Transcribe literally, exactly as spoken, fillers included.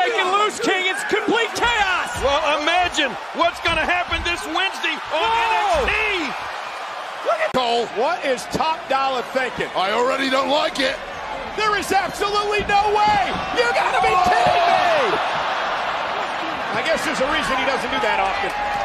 breaking loose, King. It's complete chaos. Well, imagine what's going to happen this Wednesday on Whoa. N X T. Look at Cole. What is Top Dollar thinking? I already don't like it. There is absolutely no way. You gotta be kidding me. I guess there's a reason he doesn't do that often.